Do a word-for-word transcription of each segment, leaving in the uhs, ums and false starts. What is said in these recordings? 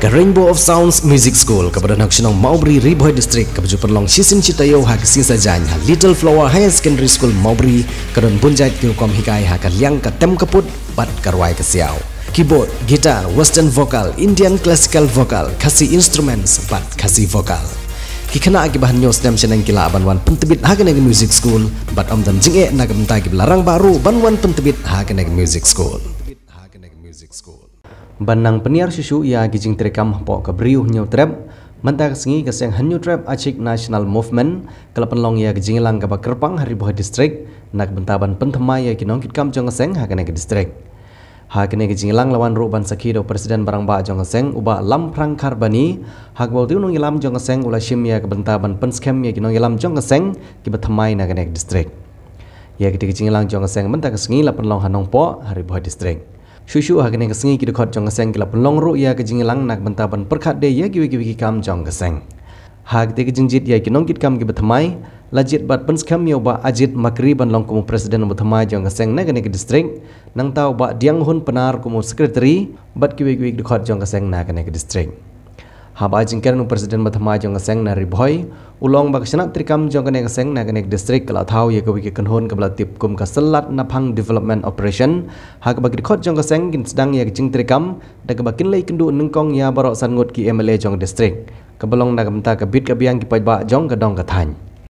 ke Rainbow of Sounds Music School kepada nak senang Maubri Riboy District ke baju perlong sisin citayo ha ke sisa janya Little Flower Higher Secondary School Maubri kedon bunjait ke kom hikai ha ke liang ke tem keput bat karwai ke siau keyboard, gitar, western vocal, Indian classical vocal, kasih instruments bat kasih vocal kikena agi bahan nyos dem senang kila banwan pentebit ha ke music school bat om dan jinge nak bentai ke larang baru banwan pentebit ha ke music school music school Banang peniar susu ia gijing terekam pok ke beriuh new trap mentak sengi ke seng hanyu trap acik national movement kelapan long ia gijing lang ke Kerpang Hariboh district nak bentaban pentemai ia kinong kitkam jong seng hakene ke district hakene gijing lang lawan ru ban sakido presiden barang ba jong seng uba lam prang karbani hak bau tu nong ilam jong seng ula shim ia ke bentaban penskem ia kinong ilam jong seng ki betemai na ke district ia gijing lang jong seng mentak sengi lapan long hanong pok Hariboh district Susu hakene kesengi ki dekot jong keseng kila penlong ru ia kejingilang nak bentaban perkat de ia kiwi kiwi kam jong keseng. Hak de kejingjit ia kinong kit kam ki betamai lajit bat penskam ia ba ajit makri ban long kumu presiden betamai jong keseng na kene ke distrik nang tau ba diang hun penar kumu sekretari bat kiwi kiwi dekot jong keseng na kene ke distrik. Haba jingker nu presiden betamai jong keseng na Riboy ulong ba kesenap trikam jong kene keseng na kene ke distrik kala tau ia kiwi kiwi kenhun kebala tip kum keselat napang development operation hak bagi dekot jong keseng kin sedang ia jing trikam da kebakin lay kendu nengkong ia barok sangut ki M L A jong distrik kebelong na kemta ke bit ke biang ki pajba jong ke dong ke thany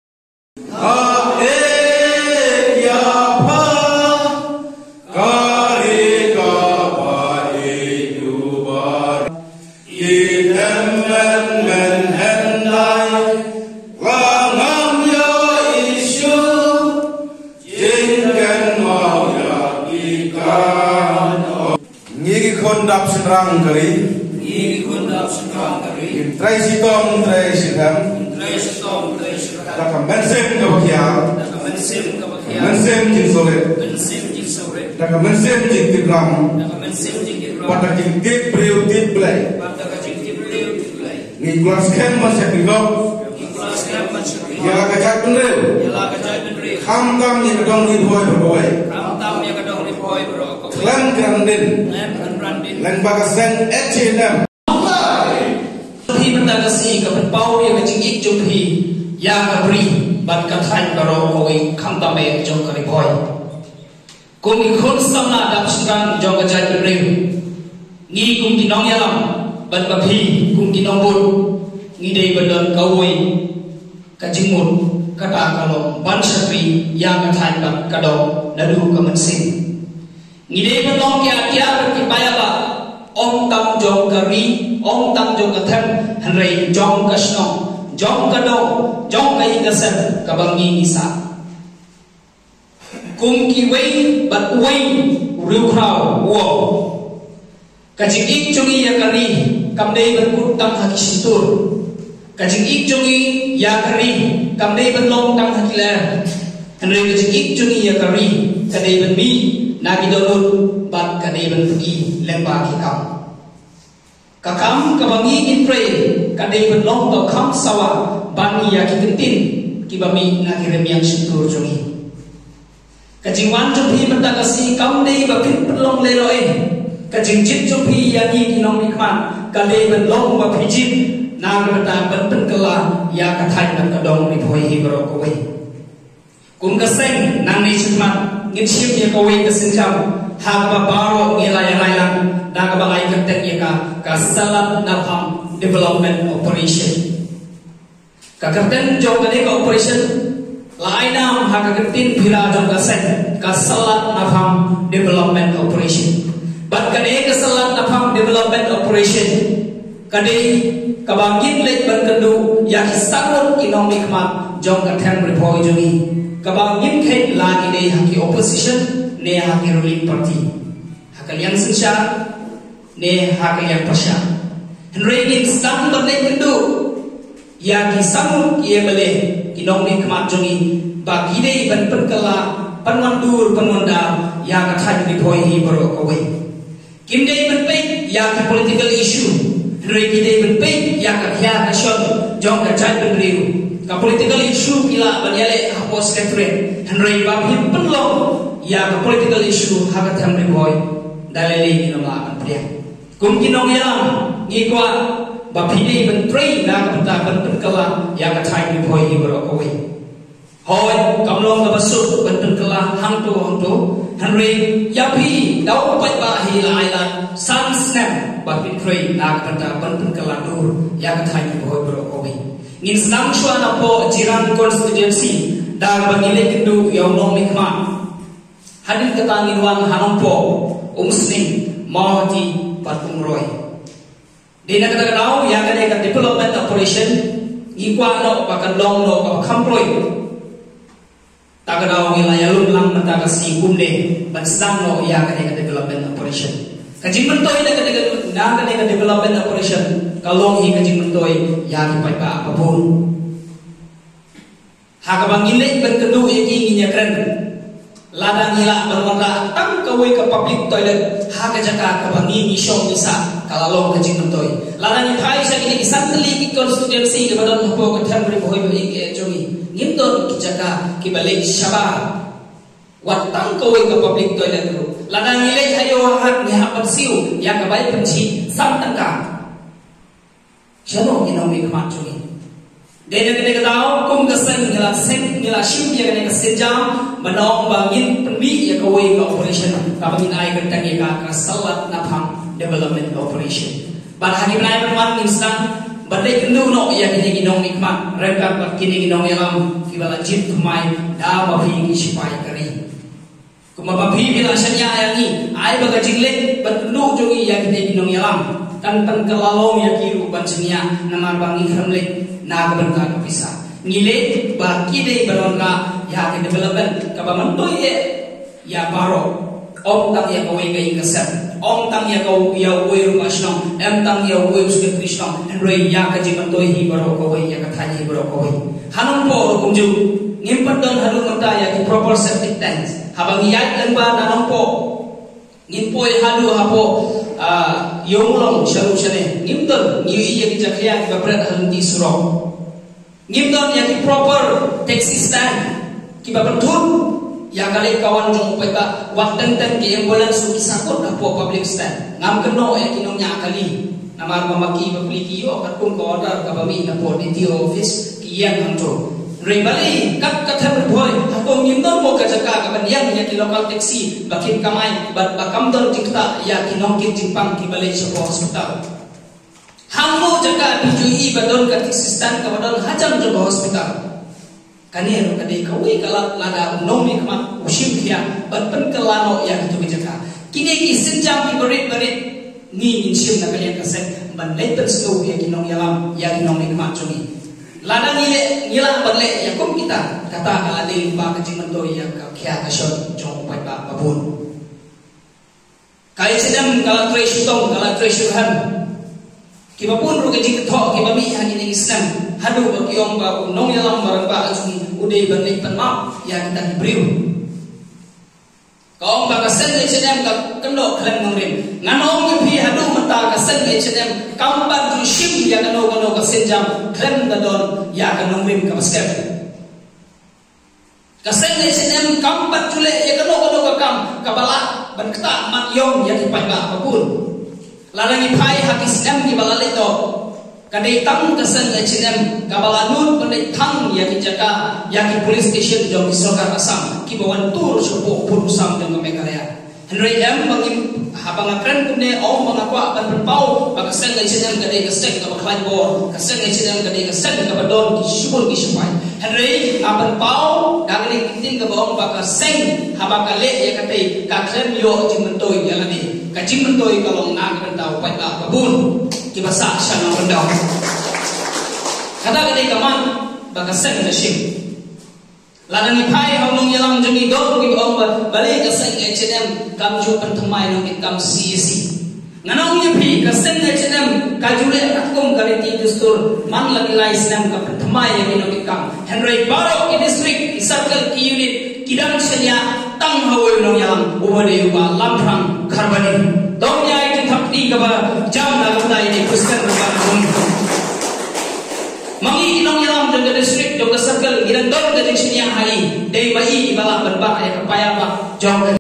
Kondap senrang kari, ini kondap senrang kari. Trai sitom, trai sirham, trai sitom, trai sirham. Dakam mensem kabakian, dakam mensem kabakian. Mensem jin sore, mensem jin sore. Dakam mensem jin tigram, dakam mensem jin tigram. Pada jin tit beliau tit belai, pada jin tit beliau tit belai. Ni kelas kem masih pinggau, ni kelas kem masih pinggau. Ya kajat penrel, ya kajat penrel. Ham tam ni kadang ni boy berboy, ham tam ni kadang ni boy berboy. Klan grandin, Lang bagaseng H and M. Hi mentagasi kapan pau yang jingik jumpi ya kabri ban kathan karo koi khamtame jong kari boy. Kumi khun samna dap singkang jong kajai brim. Ngi kum kinong yalam ban bapi kum kinong bun ngi dei bandon kawoi kajimut kata kalau ban satri yang kathan ban kado nadu kamansin. Ngide benong kia kia berkipaya ba Om tam jong kari Om tam jong kathem Henry jong kasnong Jong kadong Jong kai kasen Kabangi isa Kum ki wei Bat wei Riu krau Wo Kajing ik chungi ya kari Kamdei berkut tam haki situr Kajing ik chungi ya kari Kamdei benong tam haki ler Henry kajing ik chungi ya kari Kadei ben mi Nagi dolut bat kadai bentugi lemba kikam. Kakam kabangi inpre kadai benlong tau kam sawa bani ya kikentin kibami nagi remiang syukur jungi. Kajingwan jumpi mentagasi kam dei bapin benlong leroe. Kajing jit jumpi yani kinong nikmat kadai benlong bapijit nagi beta benpen kela ya kathai ban kadong riboi hibro kowe. Kum keseng nang ni syukmat ngitip ya kowe kesenjam hak babaro ngilai lailang dan kebalai ketek ya ka kasalat napam development operation kakerten jong kade ka operation lainam hak ketin pira jong kasek kasalat napam development operation bat kade kasalat napam development operation kade kabangit lek berkendu ya sangut inong nikmat jong katen repoi jongi kabang yin kait lagi ne haki opposition ne haki ruling party hakalian sensya ne hakalian pasya henry bin sam berne kendu ya ki sam ye bele kinong ni kemat jongi bagi dei ban perkala panwandur panwanda ya ka thai ni thoi hi baro kowe kim dei ban pe ya ki political issue henry ki dei ban pe ya ka khya ka shot jong ka chai ban riu ka political issue kila banyale hapos referendum Henry babi penlong ya ka political issue hakat hamri boy dalili kinong akan priya kum kinong yalam ngikwa bapini bentrei na kapta benpen kala ya ka thai ni boy ibro ko we hoi kamlong ka basut benpen kala hang tu hang tu hanri yapi dau pai ba hi la ai la sun snap bapin trei na kapta benpen kala dur ya ka thai ni boy ibro ko we ngin snam chua na po jiran constituency da bangile kindu yaw no mikma hadin ka tangin wang hanong po umsning mahati patung roy Dina kata kau yang ada kat development operation, ikwa no bahkan long no bahkan kamproy. Tak kau wilayah lulang mata kasi kumde, bansang no yang ada kat development operation. Kaji mentoy na kata na ada kat development operation, kalau hi kaji mentoy yang ipai pa apapun. Hakabang ilek berkedu yang inginnya keren. Ladang hilak bermata tang kawai ke public toilet haga jaka kabangi misong bisa kalau ke mentoy ladang ipai sa ini santli ki constituency de badon hapo ke thamri boy boy ke jongi ngindon ki jaka ki balik shaba watang kawai ke public toilet ru ladang ile hayo hat ni hapat siu ya ka bai penci sam tangka jano inong mi kmat jongi Dene kene katao kum kasen ngila sen ngila shim ya kene kasejam manong bangin penbi ya kawai ka operation ka bangin ai ka tangi ka ka salat naphang development operation ban hagi nai perman insang badai kendu no ya kene ginong nikmat rekap pat kene ginong yalam kibala jit kumai da mabi ki sipai kari kuma mabi bila sanya ayangi ai baga jingle ban kendu jongi ya kene ginong yalam tan tan kelalong ya kiru ban senia namar bangi khamle na ka kapisa ngile ba kide balonga ya ke development ka ba mantoy ya baro om tang ya kawai ga ingasan om tang ya kau ya wei rumasno em tang ya wei uske krishna enrei ya ka ji mantoy hi baro kawai ya ka thai hi baro kawai hanong po kumju ngimpat don hanu mata ya ki proper septic tanks habang ya lengba nanong po ngimpoy hadu hapo yomulong sharu shane ngimdon ngiwi ya ki jakya ki babrat halun di surok ngimdon ya ki proper taxi stand ki babrat thun ya kali kawan jong pai ba wakten ten ki ambulance ki sakot hapo public stand ngam keno ya ki nong nya kali namar mamaki bapliki yo katung ko order ka bami na po D T O office ki yang hangto Rebali kat kathan boy hapo ngimdon mo ka jaka ka banyang ya ki local taxi bakin kamai bat bakamdon tikta ya ki nong ki jingpang ki balai sepo hospital hangmo jaka bijui badon ka taxi stand ka badon hajam jo hospital kanero kadai kawi kala lada nomi kama ushim khia bat pen kalano ya ki jaka kini ki sinjam ki barit barit ni inshim na kalian kaset ban lepen sto ya ki nong yalam ya ki nong nikmat jongi Lada ngile ngila berle ya kum kita kata kala de ba ka jimanto ya ka kya ka shot jong pai ba babun kai sedam kala treasure tong kala treasure han ki babun ru ka jing tho ki bami ha ni islam hadu ba kiong ba nong ya lam barang ba ajung udai ban ni pan ma ya kita hibriu kaum ba ka sen de sedam ka kendo klan ngong rim nganong ki hadu mata ka sen de sedam kam ba ju shim ya kano kano ka senjam klan da don ya kanong rim ka basket kasen le sinem kam bat jule ya kano kano ka kam kabala ban kata mat yong ya ki pai ba papun lalangi pai haki sinem ki balale to kadai tang kasen le sinem kabala nun pandai thang ya ki jaka ya ki police station jong Sorkar Assam ki bawan tur sopo pun sam dengan Meghalaya Henry M mangim habang akran kumne om mangakwa ban berpau bakasen le sinem kadai kasen ka baklan bor kasen le sinem kadai kasen ka badon ki shubul ki shupai Henry aban pau dagni kitin ka bong bakasen habakale ya katai ka klen yo jimentoy yalani ka jimentoy kalong na ka tau pai ba babun ki basa sana bandau kata kadai kaman bakasen le shim ladang ipai hong yalang jongi dong ki ong balik ka sen H and M kam ju pan thamai nong kam C S C nganong ye phi ka sen H and M ka jule akum kariti dustur man lagi lai islam ka pan thamai ye nong kam Henry Baro ki district ki circle ki unit kidang senya tang hawoi nong yalang ubade uba lamprang kharbani dong ya ki thapti ka ba jam na ka dai ni kristen ba dong mangi inong yalam jong district jong circle gidan dong ke sini yang hari dei bai ibala ban ba ya kapaya ba jong